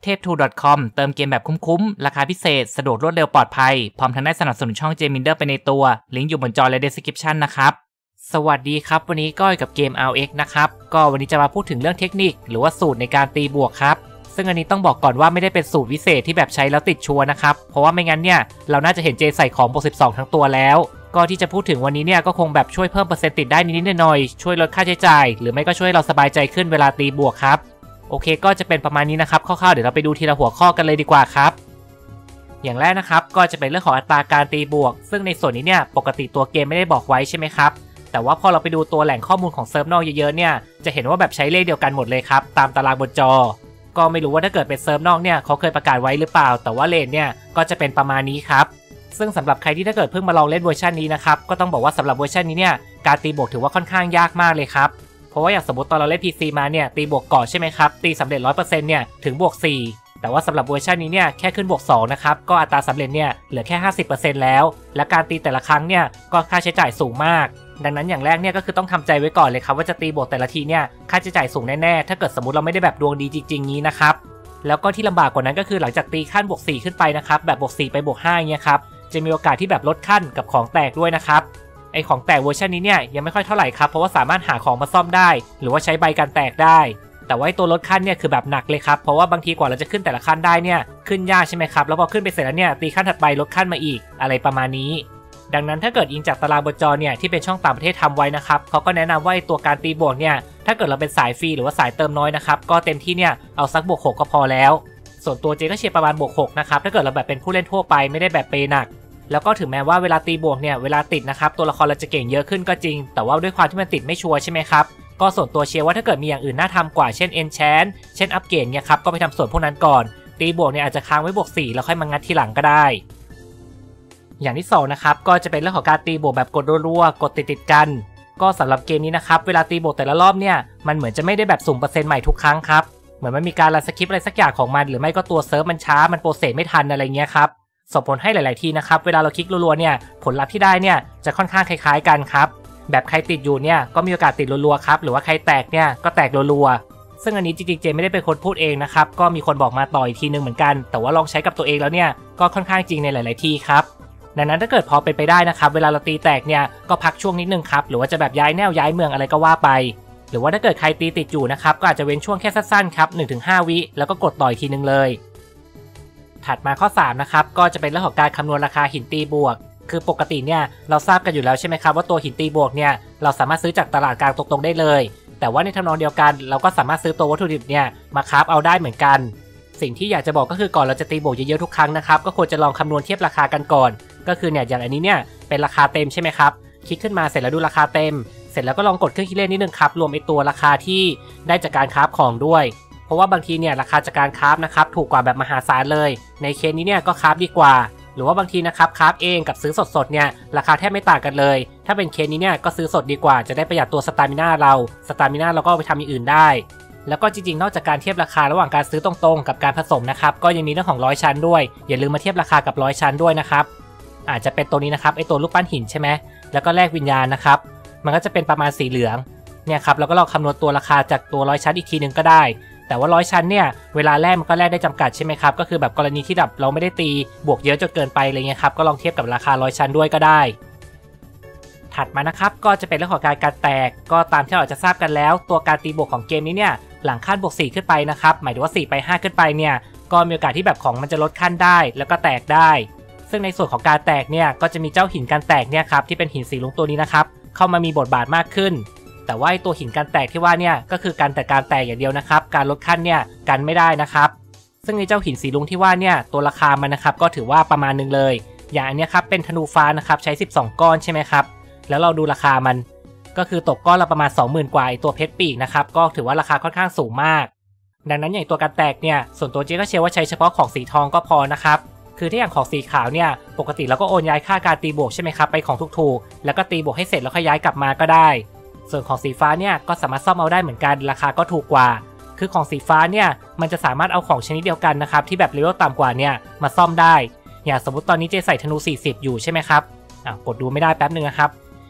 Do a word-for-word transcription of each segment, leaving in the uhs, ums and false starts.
ทพทู ดอท คอม เติมเกมแบบคุ้มๆราคาพิเศษสะดวกรวดเร็วปลอดภัยพร้อมทั้งได้สนับสนุนช่อง Jminder ไปในตัวลิงก์อยู่บนจอและ Description นะครับสวัสดีครับวันนี้ก็อยู่กับเกม อาร์ เอ็กซ์ นะครับก็วันนี้จะมาพูดถึงเรื่องเทคนิคหรือว่าสูตรในการตีบวกครับซึ่งอันนี้ต้องบอกก่อนว่าไม่ได้เป็นสูตรวิเศษที่แบบใช้แล้วติดชัวร์นะครับเพราะว่าไม่งั้นเนี่ยเราน่าจะเห็นเจใส่ของบวกสิบสองทั้งตัวแล้วก็ที่จะพูดถึงวันนี้เนี่ยก็คงแบบช่วยเพิ่มเปอร์เซ็นต์ติดได้นิดๆหน่อยๆช่วยลดค่าใช้จ่ายหรือไม่ก็ช่วยเราสบายใจขึ้นเวลาตีบวกครับโอเคก็จะเป็นประมาณนี้นะครับคร่าวๆเดี๋ยวเราไปดูทีละหัวข้อกันเลยดีกว่าครับอย่างแรกนะครับก็จะเป็นเรื่องของอัตราการตีบวกซึ่งในส่วนนี้เนี่ยปกติตัวเกมไม่ได้บอกไว้ใช่ไหมครับแต่ว่าพอเราไปดูตัวแหล่งข้อมูลของเซิร์ฟนอกเยอะๆเนี่ยจะเห็นว่าแบบใช้เลขเดียวกันหมดเลยครับตามตารางบนจอก็ไม่รู้ว่าถ้าเกิดเป็นเซิร์ฟนอกเนี่ยเขาเคยประกาศไว้หรือเปล่าแต่ว่าเลทเนี่ยก็จะเป็นประมาณนี้ครับซึ่งสำหรับใครที่ถ้าเกิดเพิ่งมาลองเล่นเวอร์ชันนี้นะครับก็ต้องบอกว่าสำหรับเวอร์ชันนี้เนี่ยการตีบวกถือว่าค่อนข้างยากมากเลยครับเพราะว่าอย่างสมมติตอนเราเล่น พี ซี มาเนี่ยตีบวกก่อนใช่ไหมครับตีสำเร็จ ร้อยเปอร์เซ็นต์ เนี่ยถึงบวกสี่แต่ว่าสำหรับเวอร์ชันนี้เนี่ยแค่ขึ้นบวกสองนะครับก็อัตราสำเร็จเนี่ยเหลือแค่ ห้าสิบเปอร์เซ็นต์ แล้วและการตีแต่ละครั้งเนี่ยก็ค่าใช้จ่ายสูงมากดังนั้นอย่างแรกเนี่ยก็คือต้องทำใจไว้ก่อนเลยครับว่าจะตีบวกแต่ละทีเนี่ยค่าใช้จ่ายสูงแน่ๆถ้าเกิดสมมติเราไม่ได้แบบดวงดีจริงๆนี้นะครับแล้วก็ที่ลำบากกว่านั้นก็คือหลังจากตีขั้นบวกสี่ขึ้นไปนะครับแบบบวกสี่ไปบวกห้าอย่างเงี้ยครับจะมีโอกาสที่แบบลดขั้นกับของแตกด้วยนะครับไอของแตกเวอร์ชันนี้เนี่ยยังไม่ค่อยเท่าไหร่ครับเพราะว่าสามารถหาของมาซ่อมได้หรือว่าใช้ใบกันแตกได้แต่ว่าตัวลดขั้นเนี่ยคือแบบหนักเลยครับเพราะว่าบางทีกว่าเราจะขึ้นแต่ละขั้นได้เนี่ยขึ้นยากใช่ไหมครับแล้วพอขึ้นไปเสร็จแล้วเนี่ยตีขั้นถัดไปลดขั้นมาอีกอะไรประมาณนี้ดังนั้นถ้าเกิดอิงจากตารางบนจอเนี่ยที่เป็นช่องต่างประเทศทำไว้นะครับเขาก็แนะนำว่าตัวการตีบวกเนี่ยถ้าเกิดเราเป็นสายฟรีหรือว่าสายเติมน้อยนะครับก็เต็มที่เนี่ยเอาสักบวกหกก็พอแล้วส่วนตัวเจก็เชียร์ประมาณบวกหกนะครับถ้าเกิดเราแบบเป็นผู้เล่นทั่วไปไม่ได้แบบเปหนักแล้วก็ถึงแม้ว่าเวลาตีบวกเนี่ยเวลาติดนะครับตัวละครเราจะเก่งเยอะขึ้นก็จริงแต่ว่าด้วยความที่มันติดไม่ชัวร์ใช่ไหมครับก็ส่วนตัวเชียร์ว่าถ้าเกิดมีอย่างอื่นน่าทำกว่าเช่น Enchant เช่นอัปเกรดเนี่ยครับก็ไปทำส่วนพวกนั้นก่อนตีบวกเนี่ยอาจจะค้างไว้บวกสี่แล้วค่อยมางัดทีหลังก็ได้อย่างที่สองนะครับก็จะเป็นเรื่องของการตีบวกแบบกดรัวๆกดติดๆกันก็สำหรับเกมนี้นะครับเวลาตีบวกแต่ละรอบเนี่ยมันเหมือนจะไม่ได้แบบสุ่มเปอร์เซ็นต์ใหม่ทุกครั้งครับเหมือนมันมีการรันสคริปต์อะไรสักอย่างของมันหรือไม่ก็ตัวเซิร์ฟมันช้ามันโปรเซสไม่ทันอะไรเงี้ยครับส่งผลให้หลายๆทีนะครับเวลาเราคลิกรัวๆเนี่ยผลลัพธ์ที่ได้เนี่ยจะค่อนข้างคล้ายๆกันครับแบบใครติดอยู่เนี่ยก็มีโอกาสติดรัวๆครับหรือว่าใครแตกเนี่ยก็แตกรัวๆซึ่งอันนี้จริงๆเจไม่ได้เป็นคนพูดเองนะครับก็มีคนบอกมาต่ออีกทีนึงเหมือนกันแต่ว่าลองใช้กับตัวเองแล้วเนี่ยก็ค่อนข้างจริงในหลายๆทีครับดังนั้นถ้าเกิดพอเป็นไปได้นะครับเวลาเราตีแตกเนี่ยก็พักช่วงนิดนึงครับหรือว่าจะแบบย้ายแนวย้ายเมืองอะไรก็ว่าไปหรือว่าถ้าเกิดใครตีติดอยู่นะครับก็อาจจะเว้นช่วงแค่สั้นๆครับ หนึ่งถึงห้า วิแล้วก็กดต่ออีกทีนึงเลยถัดมาข้อสามนะครับก็จะเป็นเรื่องของการคำนวณราคาหินตีบวกคือปกติเนี่ยเราทราบกันอยู่แล้วใช่ไหมครับว่าตัวหินตีบวกเนี่ยเราสามารถซื้อจากตลาดกลางตรงๆได้เลยแต่ว่าในทำนองเดียวกันเราก็สามารถซื้อตัววัตถุดิบเนี่ยมาคราฟเอาได้เหมือนกันสิ่งที่อยากจะบอกก็คือก่อนเราจะตีบวกเยอะๆทุกครั้งนะครับก็ควรจะลองคำนวณเทียบราคากันก่อนก็คือเนี่ยอย่างอันนี้เนี่ยเป็นราคาเต็มใช่ไหมครับคลิกขึ้นมาเสร็จแล้วดูราคาเต็มเสร็จแล้วก็ลองกดเครื่องคิดเลขนิดนึงครับรวมไอตัวราคาที่ได้จากการคราฟของด้วยเพราะว่าบางทีเนี่ยราคาจากการคราฟนะครับถูกกว่าแบบมหาศาลเลยในเคสนี้เนี่ยก็คราฟดีกว่าหรือว่าบางทีนะครับคราฟเองกับซื้อสดๆเนี่ยราคาแทบไม่ต่างกันเลยถ้าเป็นเคสนี้เนี่ยก็ซื้อสดดีกว่าจะได้ประหยัดตัวสตามิน่าเราสตามิน่าเราก็ไปทำอย่างอื่นได้แล้วก็จริงๆนอกจากการเทียบราคาระหว่างการซื้อตรงๆกับการผสมนะครับก็ยังมีเรื่องของร้อยชั้นด้วยอย่าลืมมาเทียบราคากับร้อยชั้นด้วยนะครับอาจจะเป็นตัวนี้นะครับไอตัวรูปปั้นหินใช่ไหมแล้วก็แลกวิญญาณนะครับมันก็จะเป็นประมาณสีเหลืองเนี่ยครับแล้วก็ลองคำนวณตัวราคาจากตัวร้อยชั้นอีกทีนึงก็ได้แต่ว่าร้อยชั้นเนี่ยเวลาแลกมันก็แลกได้จำกัดใช่ไหมครับก็คือแบบกรณีที่แบบเราไม่ได้ตีบวกเยอะจนเกินไปอะไรเงี้ยครับก็ลองเทียบกับราคาร้อยชั้นด้วยก็ได้ถัดมานะครับก็จะเป็นเรื่องของการการแตกก็ตามที่เราจะทราบกันแล้วตัวการตีบวกของเกมนี้เนี่ยหลังขั้นบวกสี่ขึ้นไปนะครับหมายถึงว่าสี่ไปห้าขึ้นไปเนี่ยก็มีโอกาสที่แบบของมันจะลดขั้นได้แล้วก็แตกได้ซึ่งในส่วนของการแตกเนี่ยก็จะมีเจ้าหินการแตกเนี่ยครับที่เป็นหินสีลุงตัวนี้นะครับเข้ามามีบทบาทมากขึ้นแต่ว่าตัวหินการแตกที่ว่าเนี่ยก็คือการแต่การแตกอย่างเดียวนะครับการลดขั้นเนี่ยกันไม่ได้นะครับซึ่งในเจ้าหินสีลุงที่ว่าเนี่ยตัวราคามันนะครับก็ถือว่าประมาณนึงเลยอย่างอันนี้ครับเป็นธนูฟ้านะครับใช้สิบสองก้อนใช่ไหมครับแล้วเราดูราคามันก็คือตกก้อนละประมาณ สองหมื่น กว่าไอตัวเพชรปีกนะครับก็ถือว่าราคาค่อนข้างสูงมากดังนั้นอย่างตัวการแตกเนี่ยส่วนตัวเจ๊ก็เชื่อว่าใช้เฉพาะของสีทองก็พอนะครับคือถ้าอย่างของสีขาวเนี่ยปกติเราก็โอนย้ายค่าการตีบวกใช่ไหมครับไปของถูกๆแล้วก็ตีบวกให้เสร็จแล้วค่อยย้ายกลับมาก็ได้ส่วนของสีฟ้าเนี่ยก็สามารถซ่อมเอาได้เหมือนกันราคาก็ถูกกว่าคือของสีฟ้าเนี่ยมันจะสามารถเอาของชนิดเดียวกันนะครับที่แบบเลเวลต่ำกว่าเนี่ยมาซ่อมได้อย่างสมมติตอนนี้เจใส่ธนูสี่สิบอยู่ใช่ไหมครับอ่ะกดดูไม่ได้แป๊บนึงนะครับ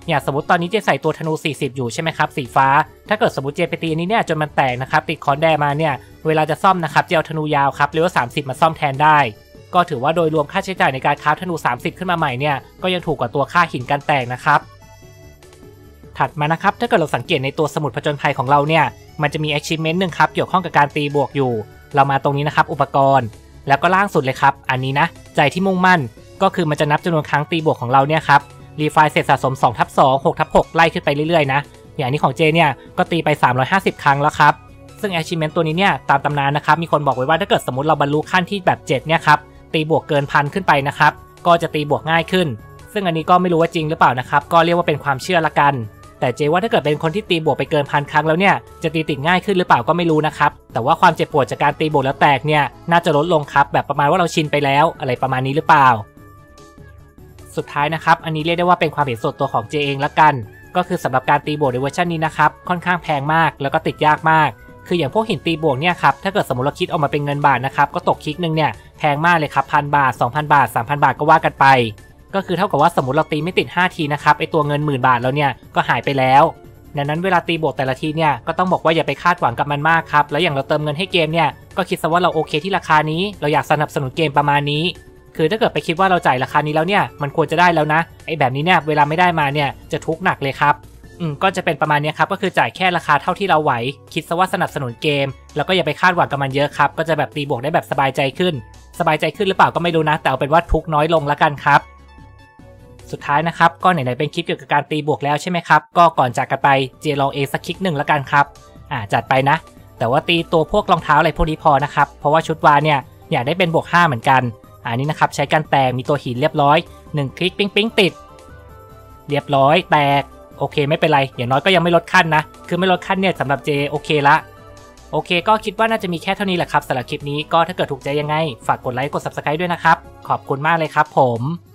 อย่างสมมติตอนนี้เจใส่ตัวธนูสี่สิบอยู่ใช่ไหมครับสีฟ้าถ้าเกิดสมมติเจไปตีนี้เนี่ยจนมันแตกนะครับติดคอนแดมาเนี่ยเวลาจะซ่อมนะครับเจเอาธนูยาวครับเลเวลสามสิบมาซ่อมแทนได้ก็ถือว่าโดยรวมค่าใช้จ่ายในการคราฟธนูสามสิบขึ้นมาใหม่เนี่ยก็ยังถูกกว่าตัวค่าหินกันแตกนะครับถัดมานะครับถ้าเกิดเราสังเกตในตัวสมุดผจญภัยของเราเนี่ยมันจะมี achievement หนึ่งครับเกี่ยวข้องกับการตีบวกอยู่เรามาตรงนี้นะครับอุปกรณ์แล้วก็ล่างสุดเลยครับอันนี้นะใจที่มุ่งมั่นก็คือมันจะนับจำนวนครั้งตีบวกของเราเนี่ยครับรีไฟล์เสร็จสะสม สองทับสอง หกทับหก ไล่ขึ้นไปเรื่อยๆนะอย่างนี้ของเจเนี่ยก็ตีไปสามร้อยห้าสิบครั้งแล้วครับซึ่ง achievement ตัวนี้เนี่ยตามตำนานนะครับมีคนบอกไว้ว่าถ้าเกิดสมมติเราบรรลุขั้นที่แบบเจ็ดเนี่ยครับตีบวกเกินพันขึ้นไปนะครับก็จะตีบวกง่ายขึ้นซึ่งอันนี้ก็ไม่รู้ว่าจริงหรือเปล่านะครับก็เรียกว่าเป็นความเชื่อละกันแต่เจว่าถ้าเกิดเป็นคนที่ตีบวกไปเกินพันครั้งแล้วเนี่ยจะตีติดง่ายขึ้นหรือเปล่าก็ไม่รู้นะครับแต่ว่าความเจ็บปวดจากการตีบวกแล้วแตกเนี่ยน่าจะลดลงครับแบบประมาณว่าเราชินไปแล้วอะไรประมาณนี้หรือเปล่าสุดท้ายนะครับอันนี้เรียกได้ว่าเป็นความเห็นส่วนตัวของเจเองละกันก็คือสำหรับการตีบวกในเวอร์ชันนี้นะครับค่อนข้างแพงมากแล้วก็ติดยากมากคืออย่างพวกหินตีบวกเนี่ยครับถ้าเกิดสมมติเราคิดออกมาเป็นเงินบาทนะครับก็ตกคลิกนึงเนี่ยแพงมากเลยครับพันบาท สองพัน บาท สามพัน บาทก็ว่ากันไปก็คือเท่ากับว่าสมมติเราตีไม่ติดห้าทีนะครับไอตัวเงินหมื่นบาทแล้วเนี่ยก็หายไปแล้วดังนั้นเวลาตีบวกแต่ละทีเนี่ยก็ต้องบอกว่าอย่าไปคาดหวังกับมันมากครับแล้วอย่างเราเติมเงินให้เกมเนี่ยก็คิดซะว่าเราโอเคที่ราคานี้เราอยากสนับสนุนเกมประมาณนี้คือถ้าเกิดไปคิดว่าเราจ่ายราคานี้แล้วเนี่ยมันควรจะได้แล้วนะไอ้แบบนี้เนี่ยเวลาไม่ได้มาเนี่ยจะทุกข์หนักเลยครับอืมก็จะเป็นประมาณนี้ครับก็คือจ่ายแค่ราคาเท่าที่เราไหวคิดซะว่าสนับสนุนเกมแล้วก็อย่าไปคาดหวังกับมันเยอะครับก็จะแบบตีบวกได้แบบสบายใจขึ้นสบายใจขึ้นหรือเปล่าก็ไม่รู้นะแต่เอาเป็นว่าทุกข์น้อยลงละกันครับสุดท้ายนะครับก็ไหนๆเป็นคลิปเกี่ยวกับการตีบวกแล้วใช่ไหมครับก็ก่อนจากกันไปเจลองเองสักคลิกหนึ่งละกันครับอ่าจัดไปนะแต่ว่าตีตัวพวกรองเท้าอะไรพวกนี้พอนะครับเพราะว่าชุดวาเนี่ยอยากได้เป็นบวกห้าเหมือนกันอันนี้นะครับใช้กันแตกมีตัวหินเรียบร้อยหนึ่งคลิกปิ๊งปิ๊งติดเรียบร้อยแตกโอเคไม่เป็นไรอย่างน้อยก็ยังไม่ลดขั้นนะคือไม่ลดขั้นเนี่ยสำหรับเจโอเคละโอเคก็คิดว่าน่าจะมีแค่เท่านี้แหละครับสำหรับคลิปนี้ก็ถ้าเกิดถูกใจยังไงฝากกดไลค์กด ซับสไครบ์ ด้วยนะครับขอบคุณมากเลยครับผม